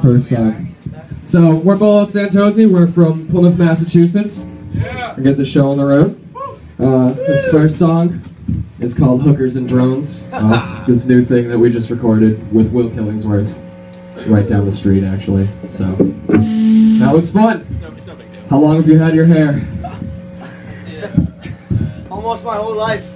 first song. So, we're Bolo Santosi, we're from Plymouth, Massachusetts. We get the show on the road. This first song is called Hookers and Drones. This new thing that we just recorded with Will Killingsworth. Right down the street, actually. So, that was fun. It's no big deal. How long have you had your hair? Almost my whole life.